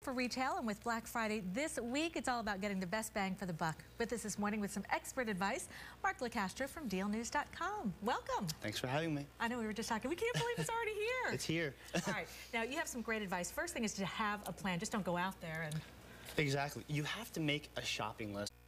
For retail, and with Black Friday this week, it's all about getting the best bang for the buck. With us this morning with some expert advice, Mark LaCastro from DealNews.com. Welcome. Thanks for having me. I know we were just talking. We can't believe it's already here. It's here. All right. Now, you have some great advice. First thing is to have a plan. Just don't go out there and... Exactly. You have to make a shopping list.